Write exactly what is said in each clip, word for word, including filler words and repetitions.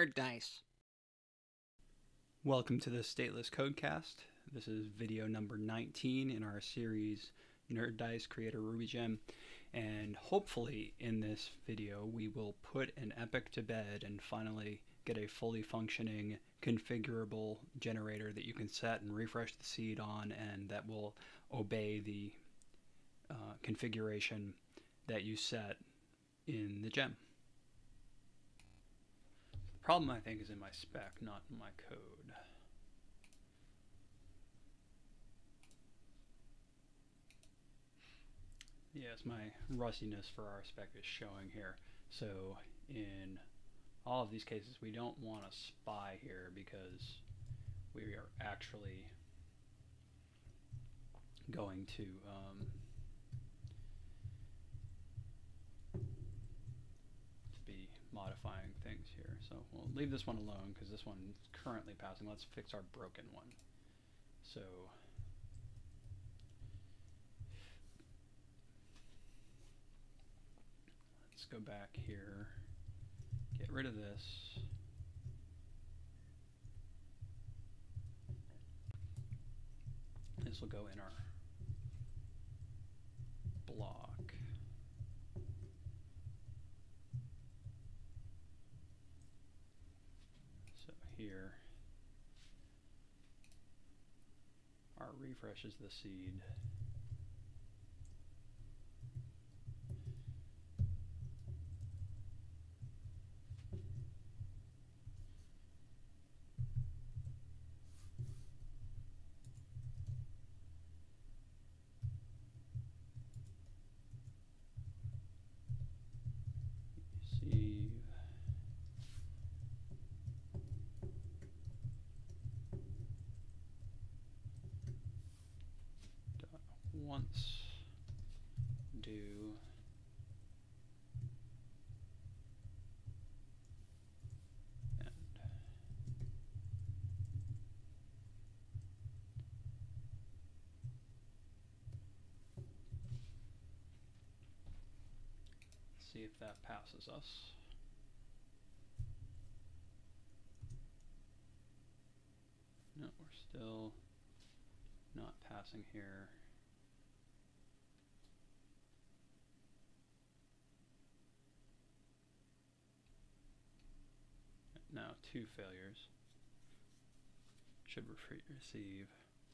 NerdDice. Welcome to the Stateless Codecast. This is video number nineteen in our series NerdDice Create a RubyGem, and hopefully in this video we will put an epic to bed and finally get a fully functioning configurable generator that you can set and refresh the seed on, and that will obey the uh, configuration that you set in the gem. The problem, I think, is in my spec, not in my code. Yes, my rustiness for RSpec is showing here. So in all of these cases, we don't want a spy here because we are actually going to um, be modifying things here. So we'll leave this one alone because this one is currently passing. Let's fix our broken one. So let's go back here, get rid of this. This will go in our block. So here, our refresh is the seed. Once do and see if that passes us. No, we're still not passing here. Now two failures. Should receive.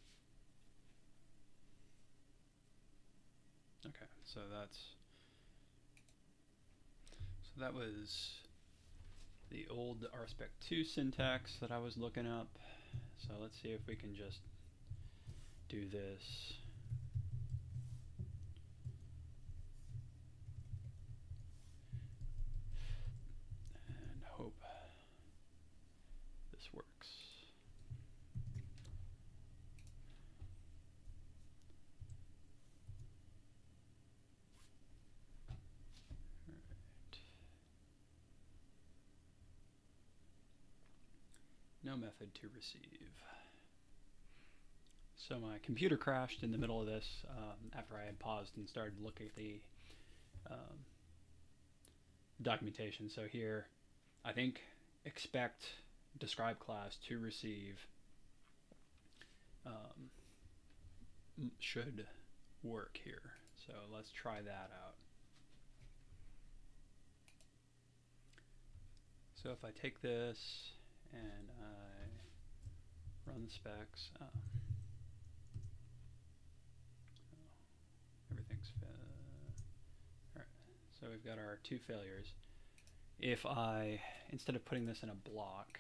Okay, so that's so that was the old RSpec two syntax that I was looking up. So let's see if we can just do this. And hope this works. All right. No method to receive. So my computer crashed in the middle of this um, after I had paused and started looking at the um, documentation. So here, I think expect describe class to receive um, should work here. So let's try that out. So if I take this and I run the specs, um, everything's uh, all right. So we've got our two failures. If I, instead of putting this in a block,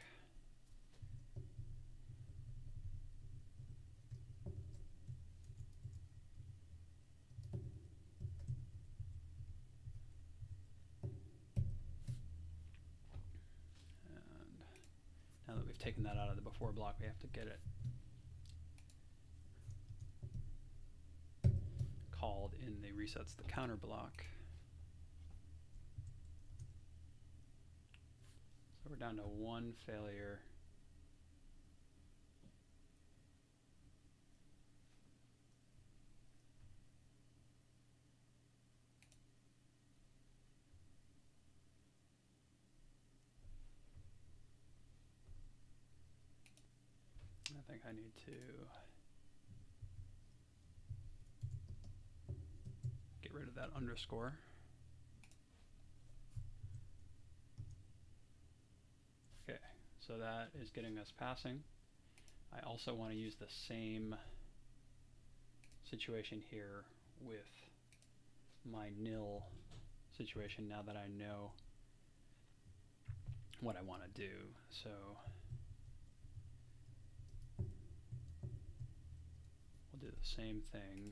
and now that we've taken that out of the before block, we have to get it called in the resets the counter block. So we're down to one failure. think I need to get rid of that underscore. Okay, so that is getting us passing. I also want to use the same situation here with my nil situation now that I know what I want to do. So we'll do the same thing.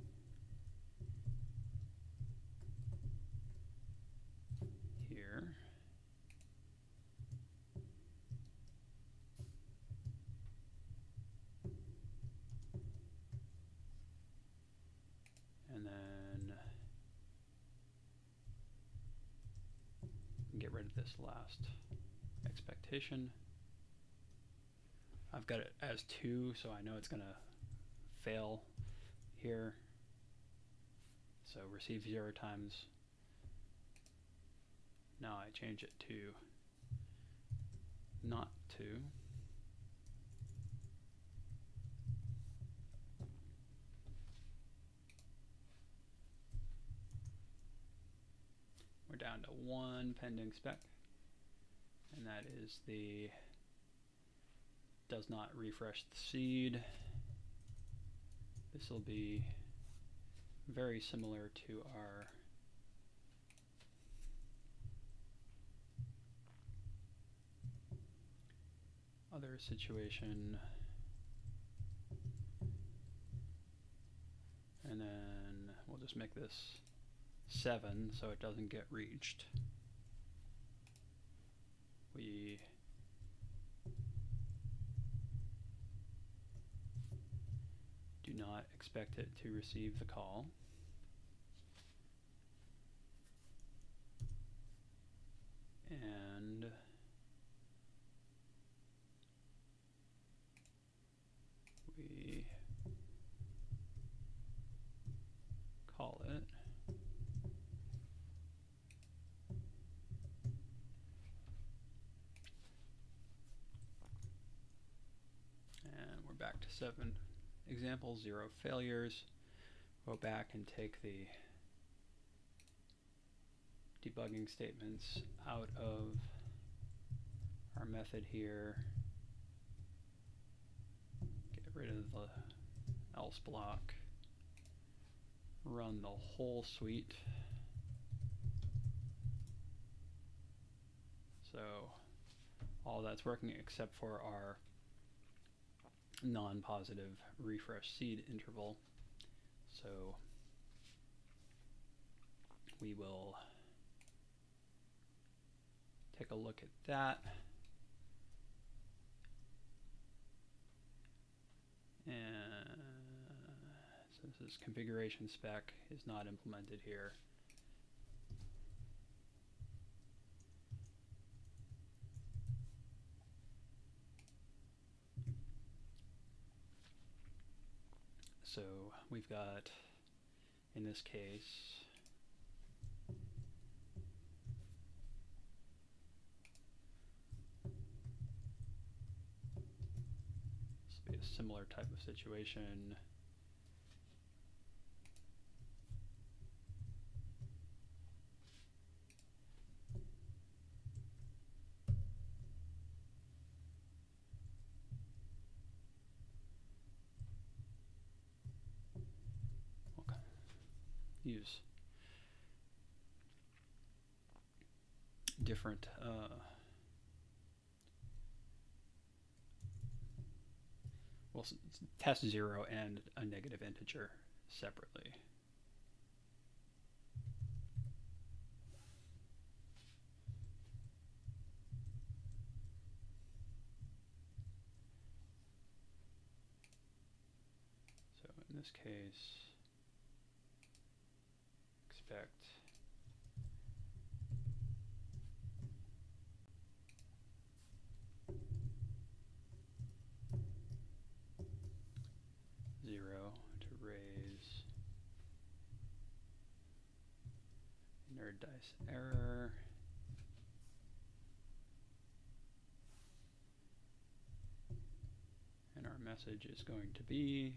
Here. And then get rid of this last expectation. I've got it as two, so I know it's going to fail here. So receive zero times. Now I change it to not two. We're down to one pending spec, and that is the does not refresh the seed. This will be very similar to our other situation. And then we'll just make this seven so it doesn't get reached. We do not expect it to receive the call. And we call it. And we're back to seven examples, zero failures. Go back and take the debugging statements out of our method here. Get rid of the else block. Run the whole suite. So all that's working except for our non-positive refresh seed interval. So we will take a look at that. And so this is configuration spec is not implemented here. So we've got, in this case, this will be a similar type of situation. Use different uh, well, test zero and a negative integer separately. So in this case, expect zero to raise NerdDice error. And our message is going to be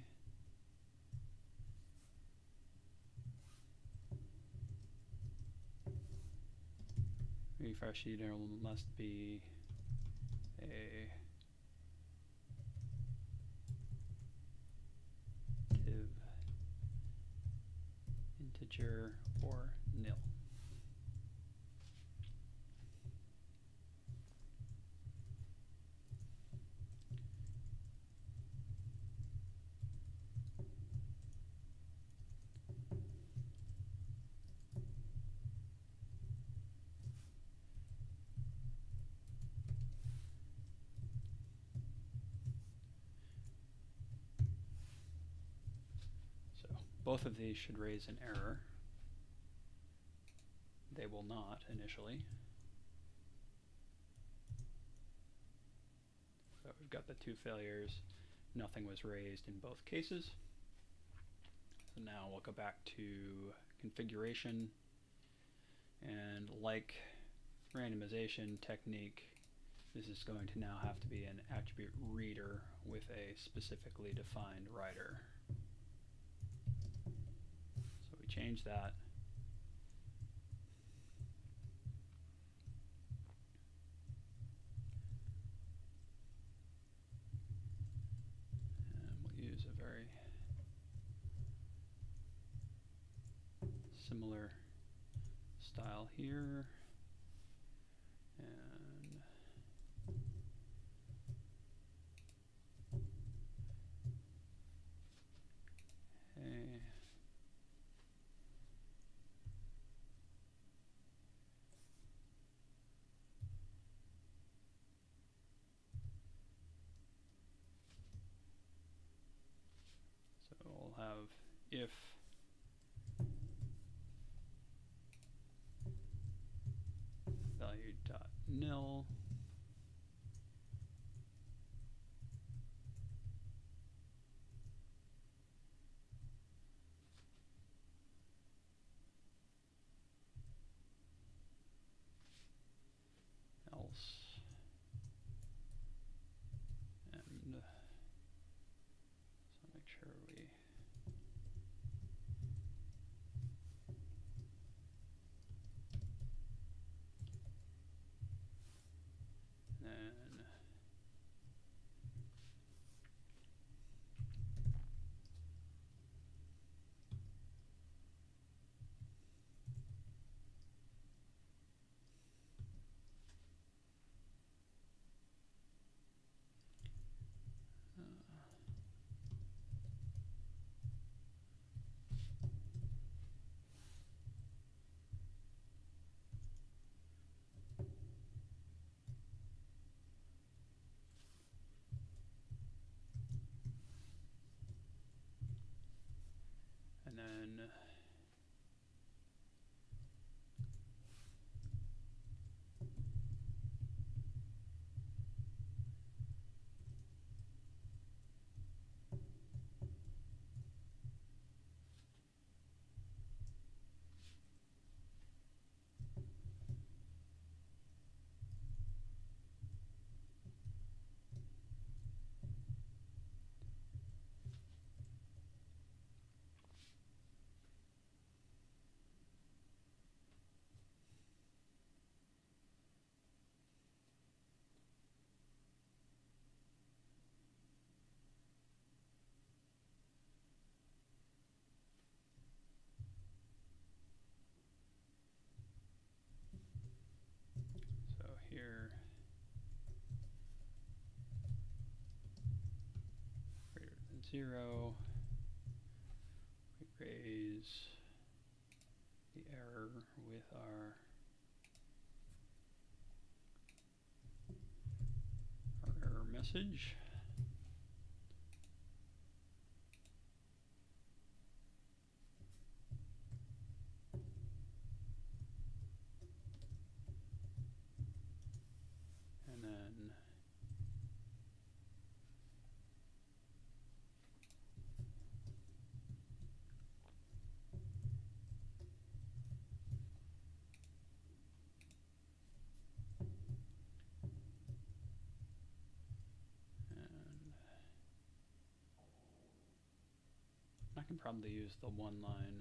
refresh user must be a div integer or nil. Both of these should raise an error. They will not initially. So we've got the two failures. Nothing was raised in both cases. So now we'll go back to configuration, and like randomization technique, this is going to now have to be an attribute reader with a specifically defined writer. Change that. And we'll use a very similar style here. And hey. We'll have if value dot nil else, and so make sure we and then here greater than zero, we raise the error with our, our error message. And then I can probably use the one line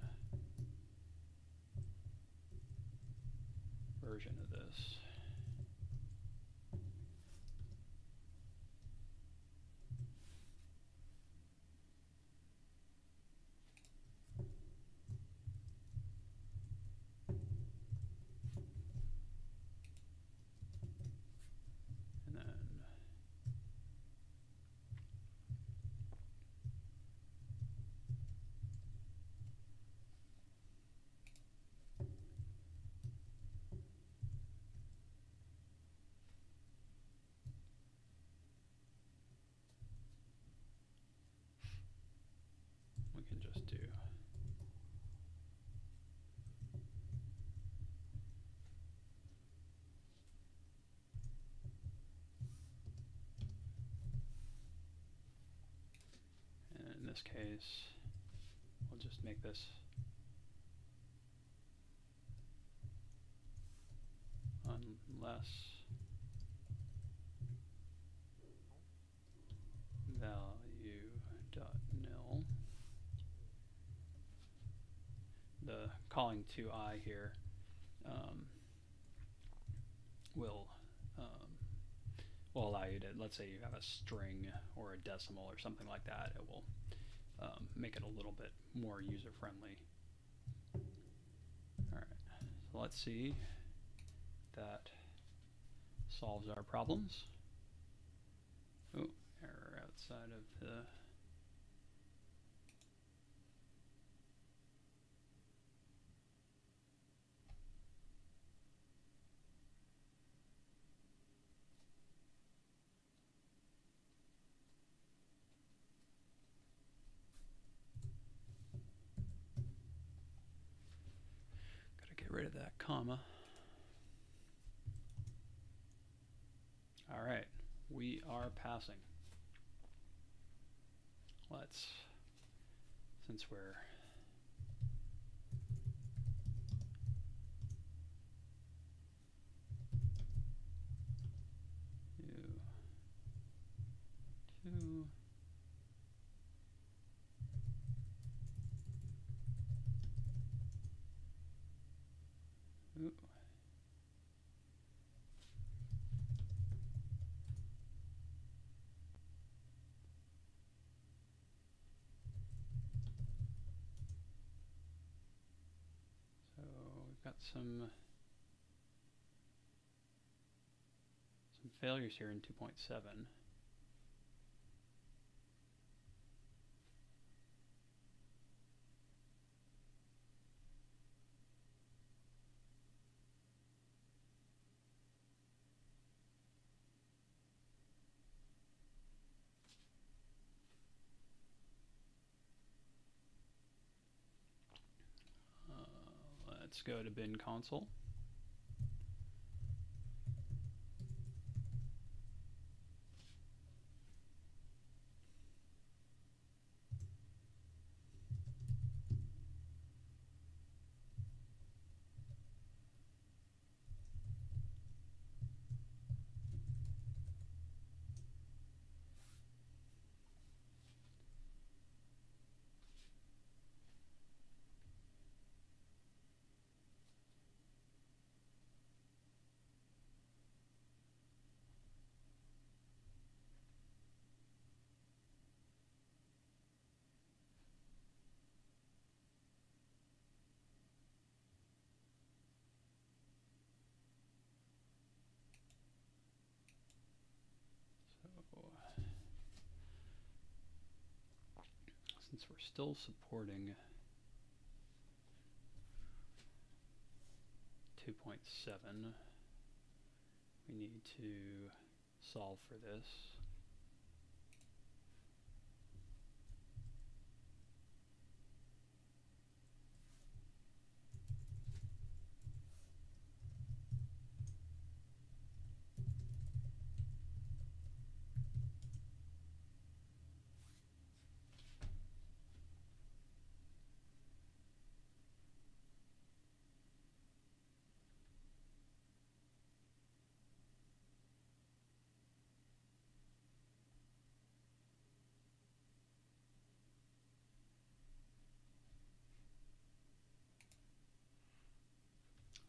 version of this. And then we can just do and in this case we'll just make this unless value dot nil. The calling to I here um, will um, will allow you to, let's say you have a string or a decimal or something like that, it will um, make it a little bit more user friendly. Alright, so let's see that solves our problems. Oh, error outside of the gotta get rid of that comma. All right, we are passing. Let's, since we're two, two, ooh. Got some some failures here in two point seven. Let's go to bin console. Since we're still supporting two point seven, we need to solve for this.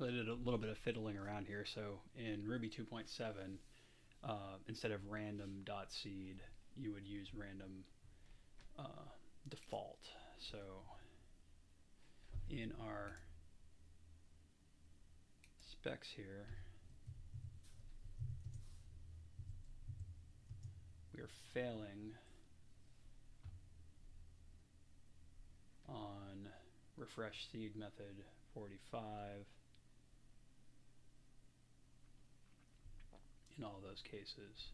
I did a little bit of fiddling around here. So in Ruby two point seven, uh, instead of random.seed, you would use random uh, default. So in our specs here, we are failing on refresh seed method forty-five in all those cases.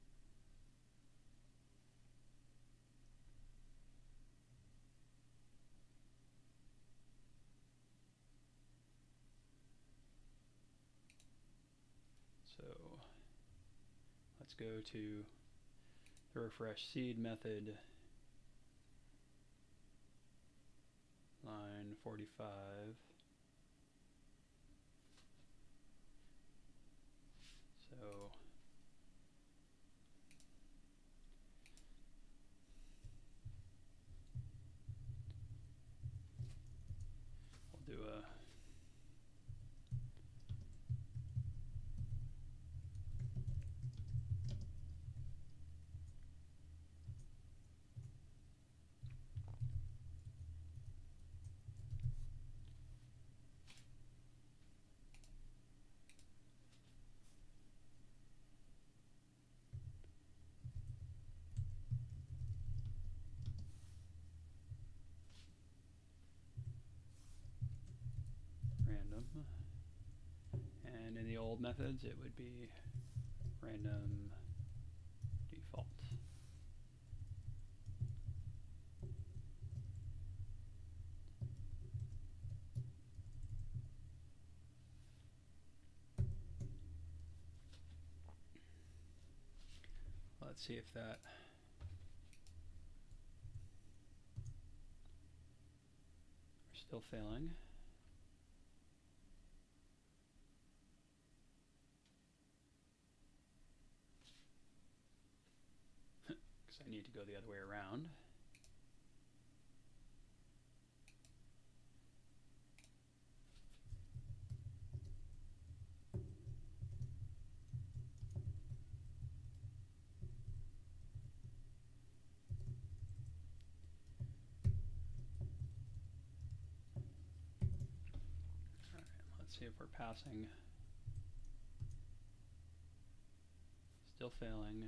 So let's go to the refresh seed method, line forty-five. So we'll do a random, and in the old methods it would be random default. Let's see if that we're still failing. Because I need to go the other way around. See if we're passing. Still failing.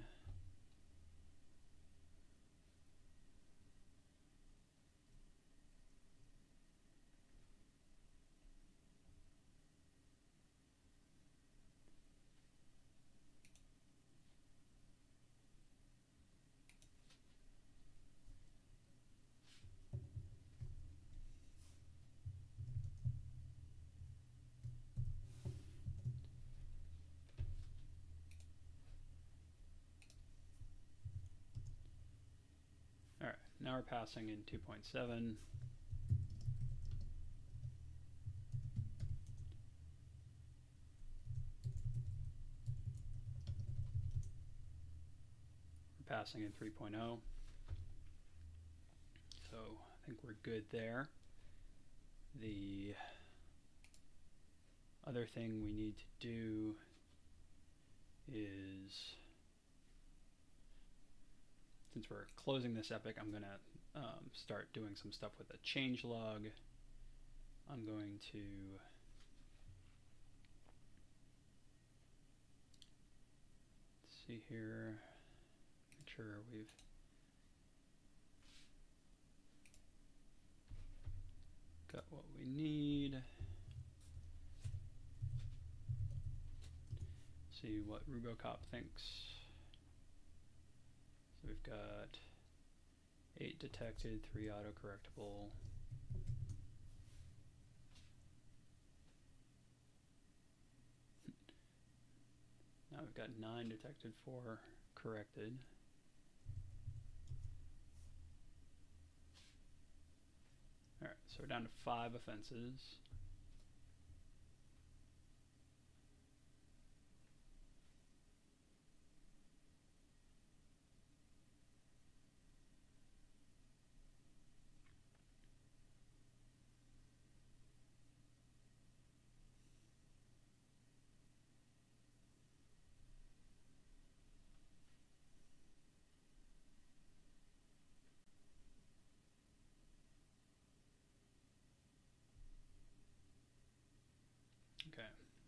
All right, now we're passing in two point seven. We're passing in three point oh. So I think we're good there. The other thing we need to do is, since we're closing this epic, I'm going to um, start doing some stuff with a changelog. I'm going to see here, make sure we've got what we need. See what RuboCop thinks. So we've got eight detected, three autocorrectable. Now we've got nine detected, four corrected. All right, so we're down to five offenses.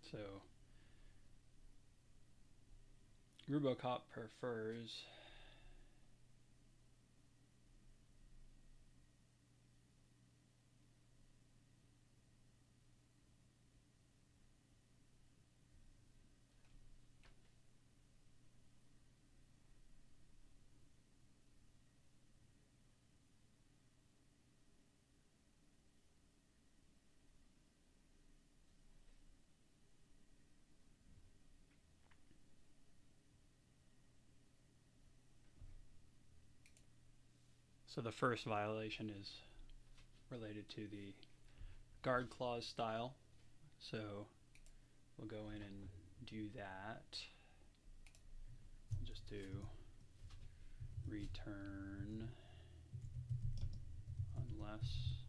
So RuboCop prefers So the first violation is related to the guard clause style. So we'll go in and do that. We'll just do return unless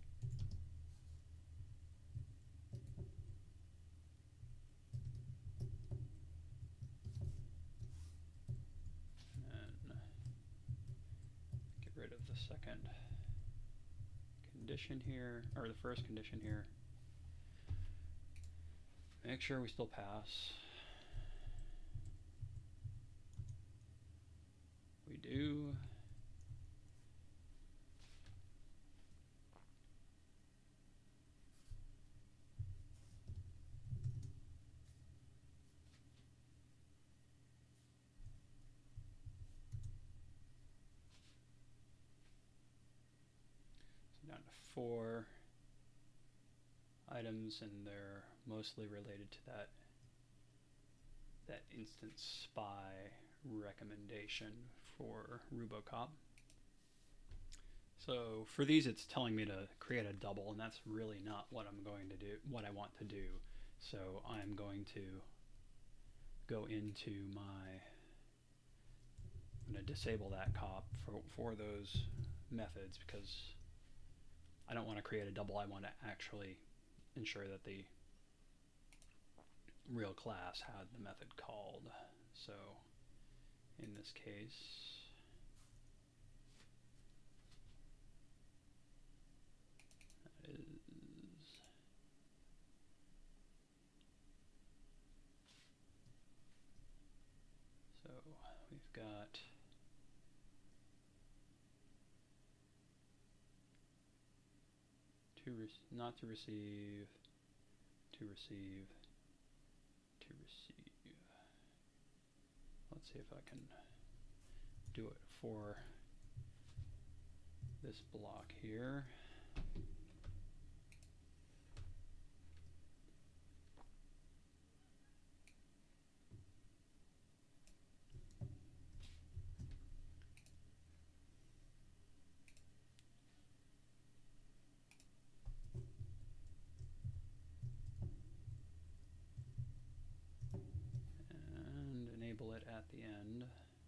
rid of the second condition here, or the first condition here. Make sure we still pass. We do. Down to four items, and they're mostly related to that that instance spy recommendation for RuboCop. So for these, it's telling me to create a double, and that's really not what I'm going to do, what I want to do. So I'm going to go into my, I'm going to disable that cop for, for those methods, because I don't want to create a double. I want to actually ensure that the real class had the method called. So in this case, that is so we've got to not to receive, to receive, to receive. Let's see if I can do it for this block here. It at the end.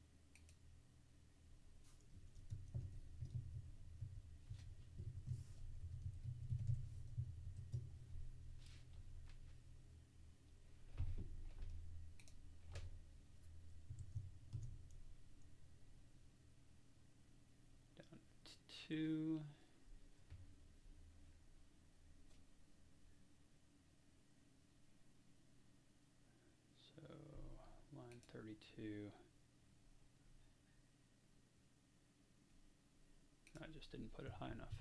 Down to two. Line thirty-two. I just didn't put it high enough.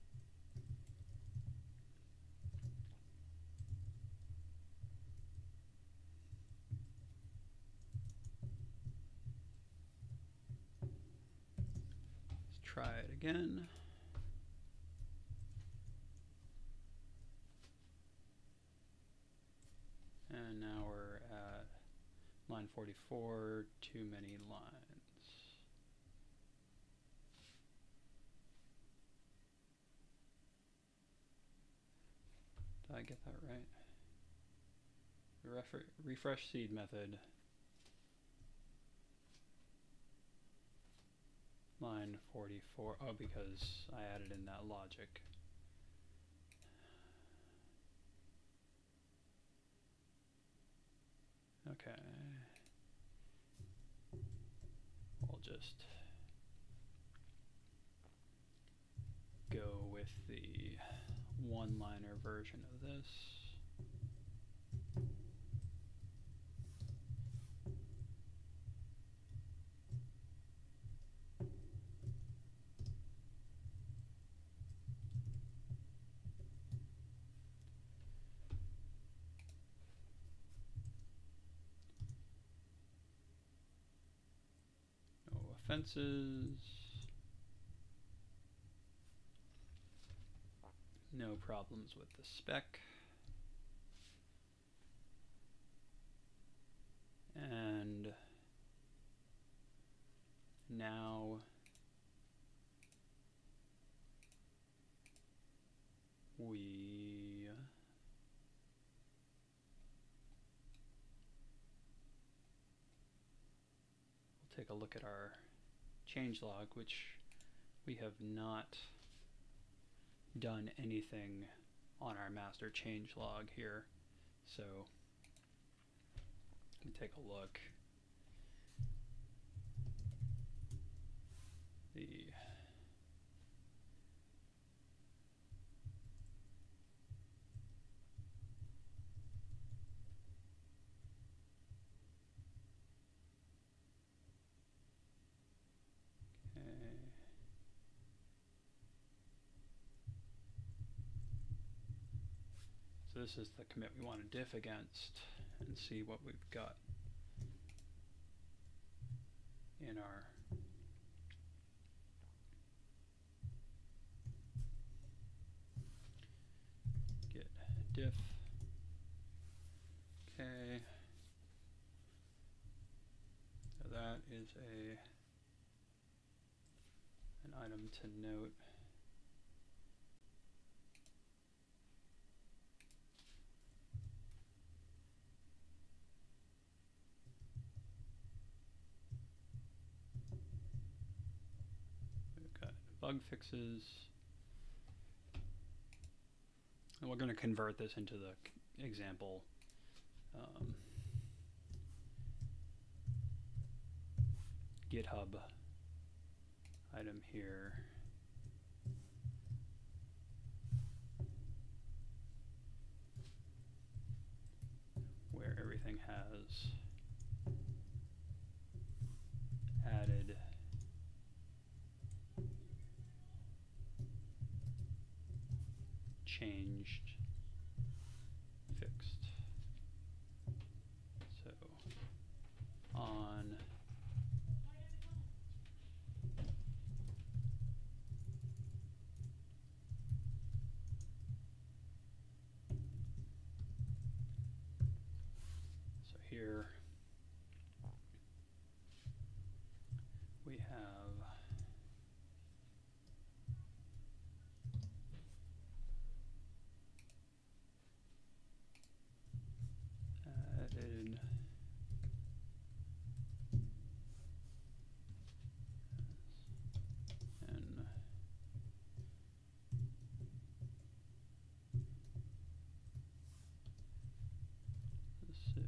Let's try it again. And now we're at line forty-four, too many lines. Did I get that right? Refer refresh seed method. Line forty-four. Oh, because I added in that logic. Okay. We'll just go with the one-liner version of this. fences. No problems with the spec. And now we will take a look at our changelog, which we have not done anything on our master changelog here. So let me take a look. The So this is the commit we want to diff against and see what we've got in our git diff. Okay. So that is a an item to note. Bug fixes, and we're going to convert this into the example um, GitHub item here. Where everything has added changed, fixed. So on so here we have added and sit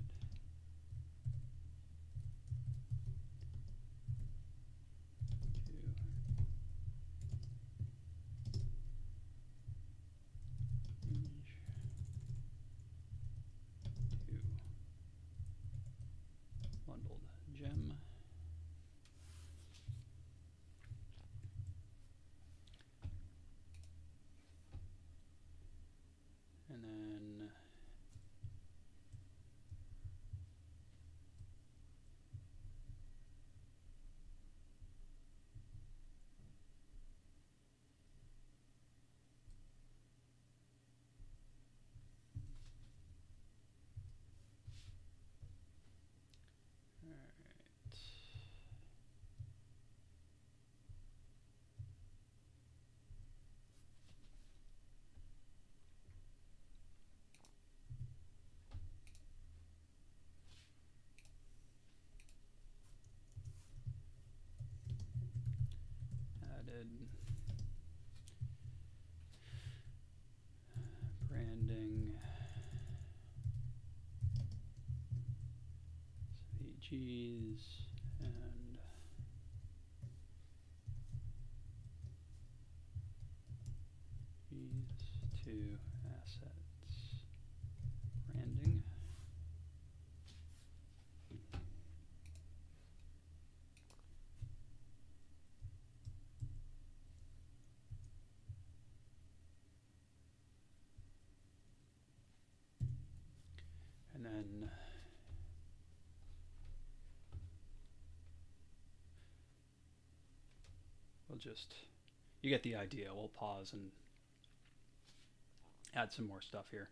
bundled gem. And then added branding, V Gs, and Gs to assets branding. And then we'll just, you get the idea. We'll pause and add some more stuff here.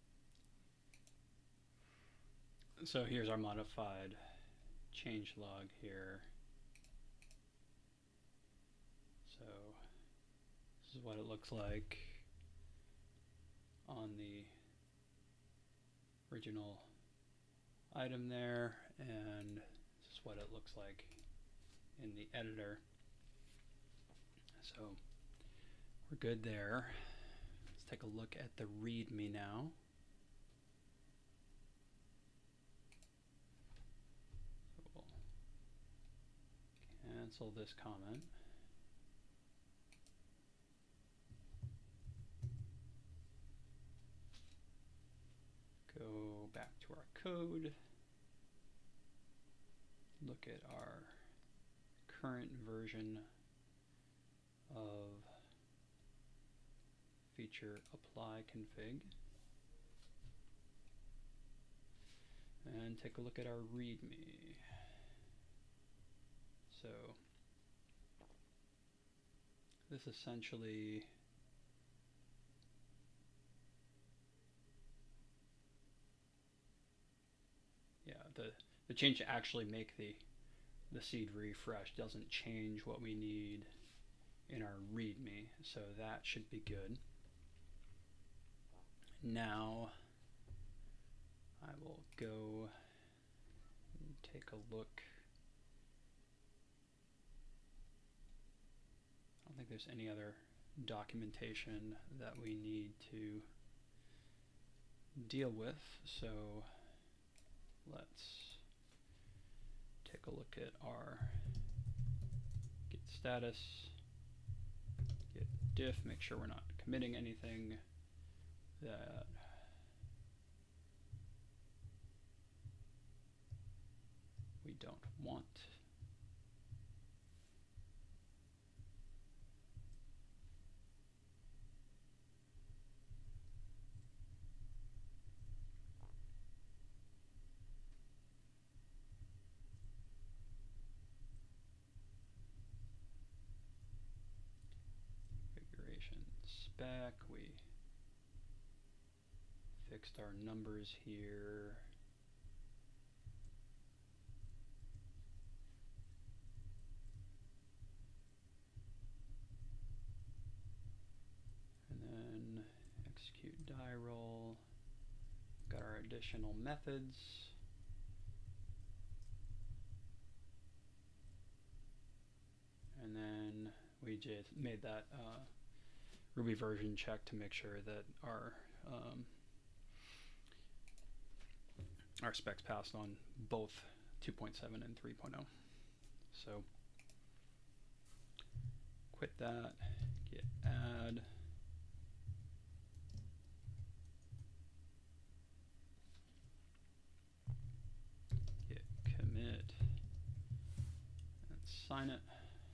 So here's our modified changelog here. So this is what it looks like on the original item there, and this is what it looks like in the editor. So we're good there. Let's take a look at the README now. So we'll cancel this comment. Go back to our code. Look at our current version of feature apply config. And take a look at our README. So this essentially yeah, the, the change to actually make the, the seed refresh doesn't change what we need in our README, so that should be good. Now I will go and take a look. I don't think there's any other documentation that we need to deal with, so let's take a look at our git status, git diff, make sure we're not committing anything that we don't want. Spec, we fixed our numbers here. And then execute die roll. Got our additional methods. And then we just made that uh, Ruby version check to make sure that our um, our specs passed on both two point seven and three point oh. So quit that, git add, git commit, and sign it.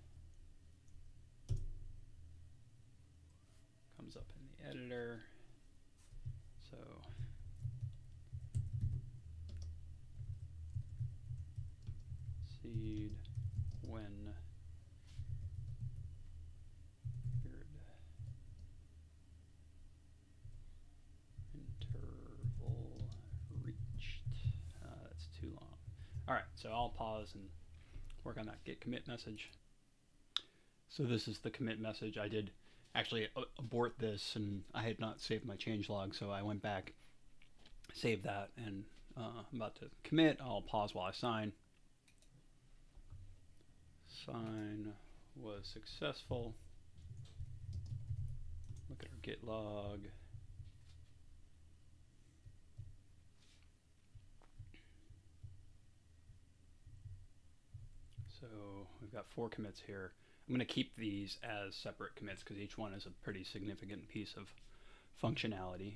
Up in the editor. So seed when interval reached. Uh, that's too long. All right, so I'll pause and work on that git commit message. So this is the commit message. I did actually abort this, and I had not saved my changelog, so I went back, saved that, and uh, I'm about to commit. I'll pause while I sign. Sign was successful. Look at our git log. So we've got four commits here. I'm going to keep these as separate commits because each one is a pretty significant piece of functionality.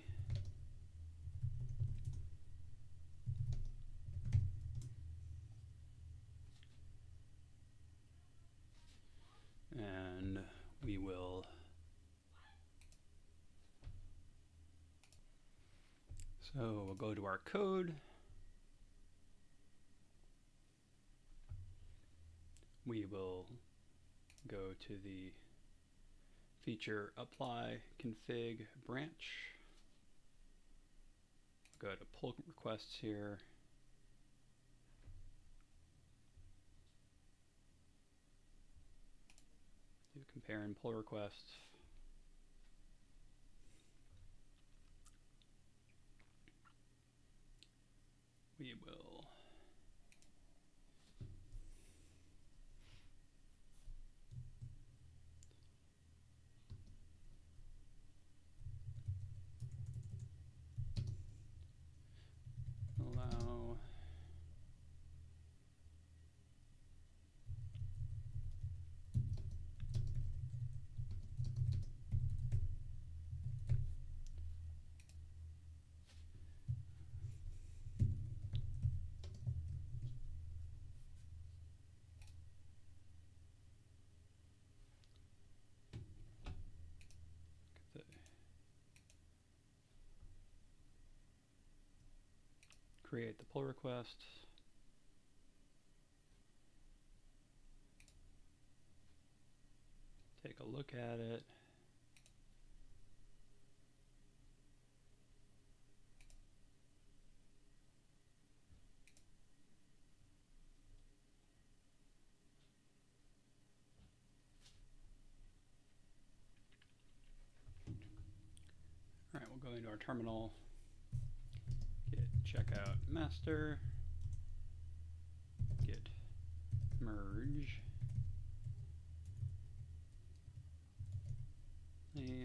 And we will so we'll go to our code. We will go to the feature apply config branch, go to pull requests here, do compare and pull requests. We will allow create the pull request. Take a look at it. All right, we'll go into our terminal. Checkout master, git merge, a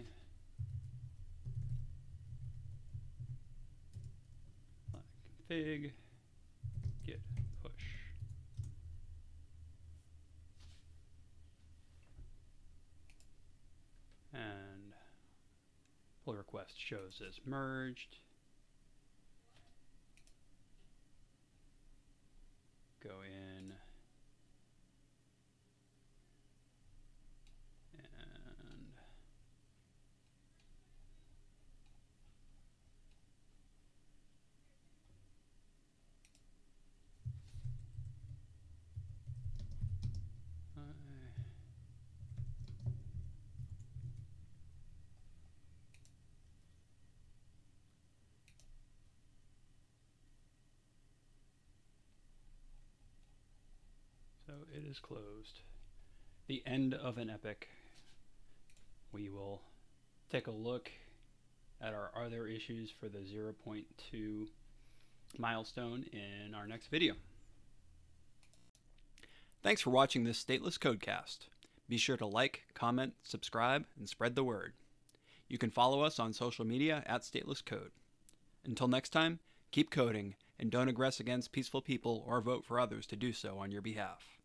config, git push. And pull request shows as merged. Go in and I So it is closed. The end of an epic. We will take a look at our other issues for the zero point two milestone in our next video. Thanks for watching this stateless codecast. Be sure to like, comment, subscribe, and spread the word. You can follow us on social media at Stateless Code. Until next time, keep coding and don't aggress against peaceful people or vote for others to do so on your behalf.